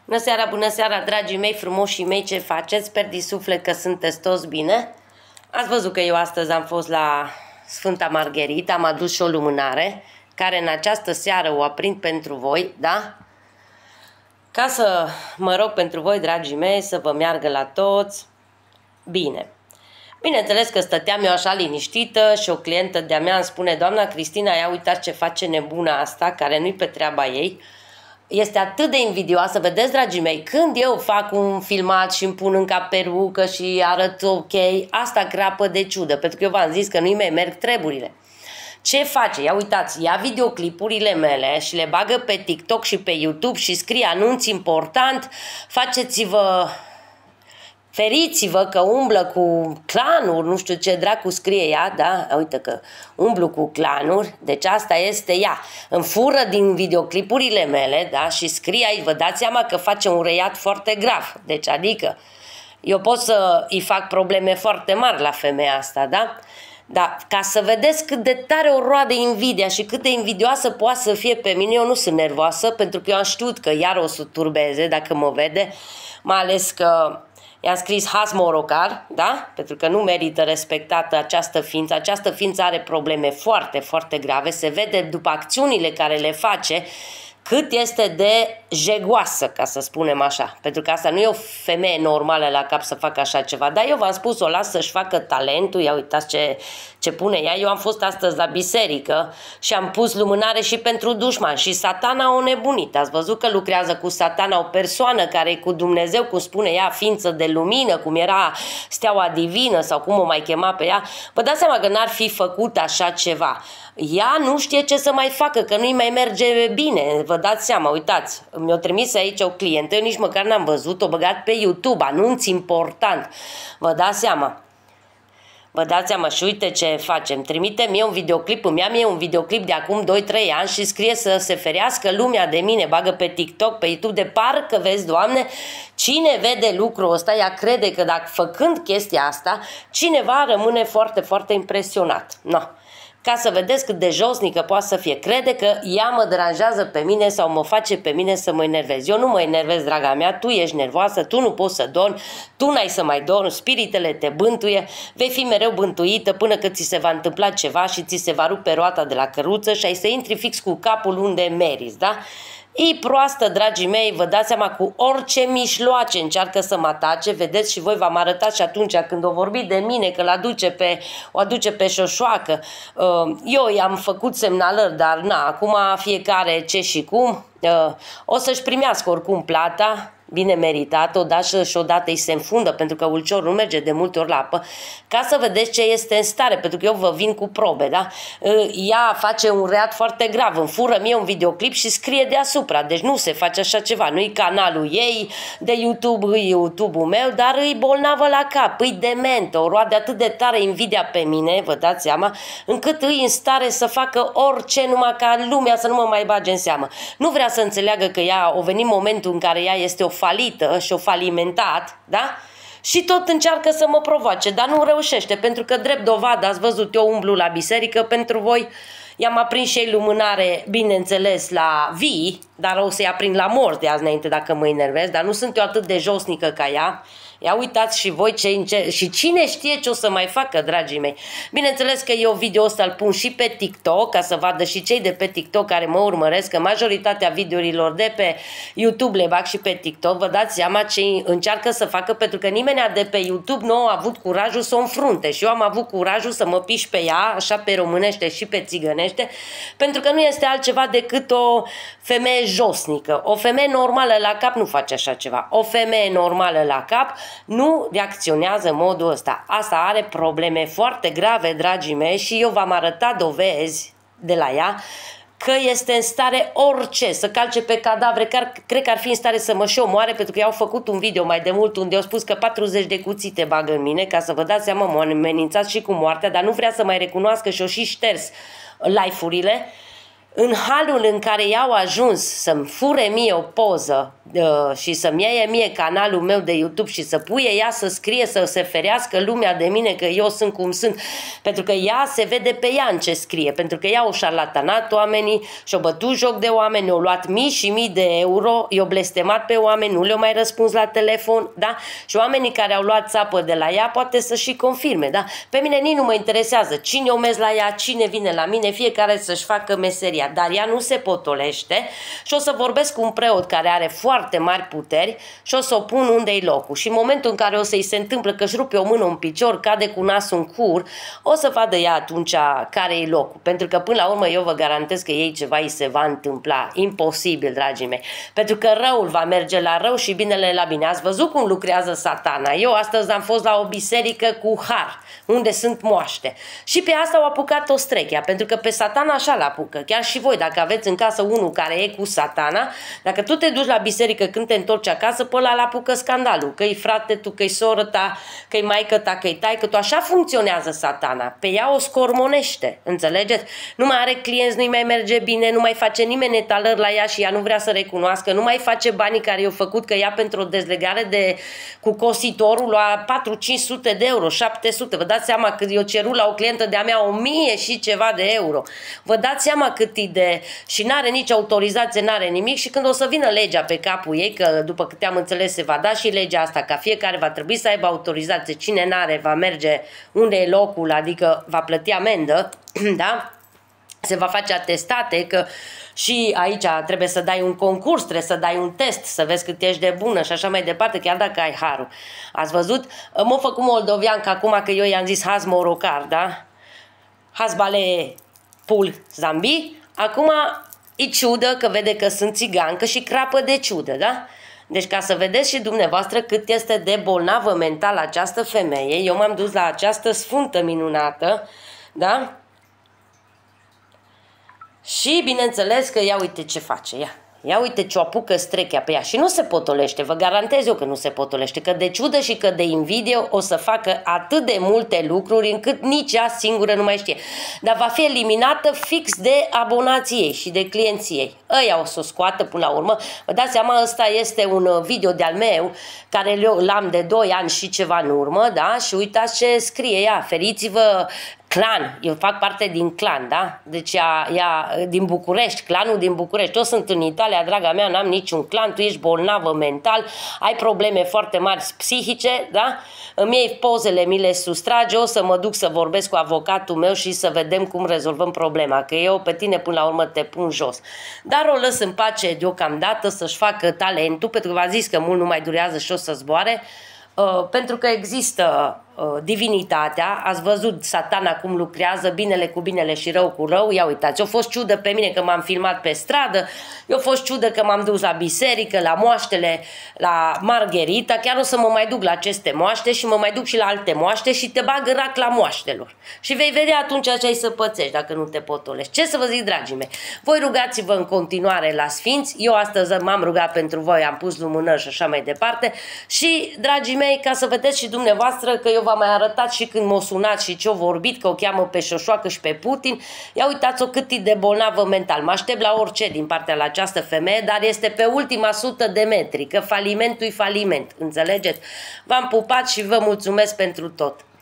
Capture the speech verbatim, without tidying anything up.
Bună seara, bună seara, dragii mei, frumoșii mei, ce faceți? Sper din suflet că sunteți toți bine. Ați văzut că eu astăzi am fost la Sfânta Margherită, am adus și o lumânare, care în această seară o aprind pentru voi, da? Ca să mă rog pentru voi, dragii mei, să vă meargă la toți bine. Bineînțeles că stăteam eu așa liniștită și o clientă de-a mea îmi spune: doamna Cristina, ia uitați ce face nebuna asta, care nu-i pe treaba ei. Este atât de invidioasă, vedeți, dragii mei, când eu fac un filmat și îmi pun încă perucă și arăt ok, asta crapă de ciudă, pentru că eu v-am zis că nu-i mai merg treburile. Ce face? Ia uitați, ia videoclipurile mele și le bagă pe TikTok și pe YouTube și scrie anunț important, faceți-vă... Feriți-vă că umblă cu clanuri, nu știu ce dracu scrie ea, da? Uite că umblu cu clanuri, deci asta este ea. Îmi fură din videoclipurile mele, da? Și scrie aici, vă dați seama că face un reiat foarte grav. Deci adică eu pot să îi fac probleme foarte mari la femeia asta, da? Da, ca să vedeți cât de tare o roade invidia și cât de invidioasă poate să fie pe mine, eu nu sunt nervoasă, pentru că eu am știut că iar o să turbeze dacă mă vede, mai ales că i-am scris Has Morocar, da? Pentru că nu merită respectată această ființă. Această ființă are probleme foarte, foarte grave. Se vede după acțiunile care le face cât este de jegoasă, ca să spunem așa. Pentru că asta nu e o femeie normală la cap să facă așa ceva. Dar eu v-am spus, o las să-și facă talentul. Ia uitați ce, ce pune ea. Eu am fost astăzi la biserică și am pus lumânare și pentru dușman. Și Satana o nebunit. Ați văzut că lucrează cu Satana, o persoană care e cu Dumnezeu, cum spune ea, ființă de lumină, cum era steaua divină sau cum o mai chema pe ea. Vă dați seama că n-ar fi făcut așa ceva. Ea nu știe ce să mai facă, că nu-i mai merge bine. Vă dați seama, uitați, mi-a trimis aici o clientă, eu nici măcar n-am văzut, o băgat pe YouTube, anunț important. Vă dați seama. Vă dați seama și uite ce facem. Trimite mie un videoclip, îmi ia mie un videoclip de acum doi trei ani și scrie să se ferească lumea de mine, bagă pe TikTok, pe YouTube, de parcă vezi, Doamne, cine vede lucrul ăsta, ea crede că dacă făcând chestia asta, cineva rămâne foarte, foarte impresionat. No. Ca să vedeți cât de josnică poate să fie. Crede că ea mă deranjează pe mine sau mă face pe mine să mă enervez. Eu nu mă enervez, draga mea, tu ești nervoasă, tu nu poți să dormi, tu n-ai să mai dormi, spiritele te bântuie, vei fi mereu bântuită până când ți se va întâmpla ceva și ți se va rupe roata de la căruță și ai să intri fix cu capul unde meriți, da? E proastă, dragii mei, vă dați seama, cu orice mișloace încearcă să mă atace, vedeți și voi v-am arătat și atunci când o vorbit de mine că l-aduce pe, o aduce pe șoșoacă. Eu i-am făcut semnalări, dar na, acum fiecare ce și cum, o să-și primească oricum plata, bine meritat, odată și odată îi se înfundă, pentru că ulciorul nu merge de multe ori la apă, ca să vedeți ce este în stare, pentru că eu vă vin cu probe, da? Ea face un reat foarte grav, îmi fură mie un videoclip și scrie deasupra, deci nu se face așa ceva, nu-i canalul ei de YouTube, e YouTube-ul meu, dar îi bolnavă la cap, îi dementă, o roade atât de tare invidia pe mine, vă dați seama, încât îi în stare să facă orice, numai ca lumea să nu mă mai bage în seamă. Nu vrea să înțeleagă că ea, a venit momentul în care ea este o falită și o falimentat, da? Și tot încearcă să mă provoace, dar nu reușește, pentru că drept dovadă, ați văzut, eu umblu la biserică pentru voi, i-am aprins și ei lumânare, bineînțeles, la vii, dar o să-i aprind la morți de azi înainte dacă mă enervez, dar nu sunt eu atât de josnică ca ea. Ia uitați și voi ce înce și cine știe ce o să mai facă, dragii mei. Bineînțeles că eu video ăsta îl pun și pe TikTok, ca să vadă și cei de pe TikTok care mă urmăresc, că majoritatea videourilor de pe YouTube le bag și pe TikTok. Vă dați seama ce încearcă să facă, pentru că nimeni de pe YouTube nu a avut curajul să o înfrunte și eu am avut curajul să mă piș pe ea, așa pe românește și pe țigănește, pentru că nu este altceva decât o femeie josnică. O femeie normală la cap nu face așa ceva. O femeie normală la cap nu reacționează în modul ăsta. Asta are probleme foarte grave, dragii mei, și eu v-am arătat dovezi de la ea că este în stare orice, să calce pe cadavre, că cred că ar fi în stare să mă și omoare, pentru că i-au făcut un video mai de mult unde au spus că patruzeci de cuțite bagă în mine, ca să vă dați seama, m-au amenințat și cu moartea, dar nu vrea să mai recunoască și-o și șters live-urile. În halul în care i-au ajuns să-mi fure mie o poză uh, și să-mi iei mie canalul meu de YouTube și să puie ea să scrie, să se ferească lumea de mine că eu sunt cum sunt, pentru că ea se vede pe ea în ce scrie, pentru că ea o șarlatanat oamenii și-o bătut joc de oameni, o luat mii și mii de euro, i-o blestemat pe oameni, nu le-o mai răspuns la telefon, da? Și oamenii care au luat țapă de la ea poate să și confirme, da? Pe mine nici nu mă interesează cine o mers la ea, cine vine la mine, fiecare să-și facă meseria, dar ea nu se potolește și o să vorbesc cu un preot care are foarte mari puteri și o să o pun unde-i locul. Și în momentul în care o să-i se întâmplă că își rupe o mână, un picior, cade cu nasul în cur, o să vadă ea atunci care-i locul. Pentru că până la urmă eu vă garantez că ei ceva îi se va întâmpla. Imposibil, dragii mei. Pentru că răul va merge la rău și binele la bine. Ați văzut cum lucrează Satana. Eu astăzi am fost la o biserică cu har, unde sunt moaște. Și pe asta au apucat o strechea, pentru că pe Satana așa l-apucă. Chiar și voi, dacă aveți în casă unul care e cu Satana, dacă tu te duci la biserică când te întorci acasă, pe ăla l-apucă scandalul. Că-i frate tu, că-i soră ta, că-i maică ta, că-i taică tu. Așa funcționează Satana. Pe ea o scormonește, înțelegeți? Nu mai are clienți, nu-i mai merge bine, nu mai face nimeni etalări la ea și ea nu vrea să recunoască, nu mai face banii care i-au făcut, că ea pentru o dezlegare de, cu cositorul la patru cinci sute de euro, șapte sute. Vă dați seama cât eu cerut la o clientă de-a mea o mie și ceva de euro. Vă dați seama cât e de... și n-are nici autorizație, n-are nimic și când o să vină legea pe capul ei, că după câte am înțeles se va da și legea asta, ca fiecare va trebui să aibă autorizație, cine n-are va merge unde e locul, adică va plăti amendă, da? Se va face atestate că și aici trebuie să dai un concurs, trebuie să dai un test, să vezi cât ești de bună și așa mai departe, chiar dacă ai harul. Ați văzut? M-a făcut moldoveancă acum că eu i-am zis haz morocar, da? Haz bale pul zambi. Acum e ciudă că vede că sunt țigancă și crapă de ciudă, da? Deci ca să vedeți și dumneavoastră cât este de bolnavă mental această femeie, eu m-am dus la această sfântă minunată, da? Și bineînțeles că ia uite ce face, ia. Ia uite ce o apucă strechea pe ea și nu se potolește, vă garantez eu că nu se potolește, că de ciudă și că de invidie o să facă atât de multe lucruri încât nici ea singură nu mai știe. Dar va fi eliminată fix de abonații ei și de clienții ei. Ăia o să o scoată până la urmă. Vă dați seama, ăsta este un video de-al meu care l-am de doi ani și ceva în urmă, da? Și uitați ce scrie ea, feriți-vă clan, eu fac parte din clan, da? Deci ea, ea din București, clanul din București. Eu sunt în Italia, draga mea, n-am niciun clan, tu ești bolnavă mental, ai probleme foarte mari psihice, da? Îmi iei pozele, mi le sustrage, o să mă duc să vorbesc cu avocatul meu și să vedem cum rezolvăm problema, că eu pe tine până la urmă te pun jos. Dar o lăs în pace deocamdată să-și facă talentul, pentru că v-a zis că mult nu mai durează și o să zboare, uh, pentru că există divinitatea, ați văzut Satana cum lucrează, binele cu binele și rău cu rău, ia uitați, eu fost ciudă pe mine că m-am filmat pe stradă, eu fost ciudă că m-am dus la biserică, la moaștele, la Margherita, chiar o să mă mai duc la aceste moaște și mă mai duc și la alte moaște și te bag în rac la moaștelor. Și vei vedea atunci ce ai să pățești dacă nu te potolești. Ce să vă zic, dragii mei? Voi rugați-vă în continuare la sfinți, eu astăzi m-am rugat pentru voi, am pus lumânări și așa mai departe și, dragii mei, ca să vedeți și dumneavoastră că eu v-am mai arătat și când m-o sunat și ce-o vorbit, că o cheamă pe Șoșoacă și pe Putin. Ia uitați-o cât e de bolnavă mental. Mă aștept la orice din partea la această femeie, dar este pe ultima sută de metri, că falimentul e faliment. Înțelegeți? V-am pupat și vă mulțumesc pentru tot.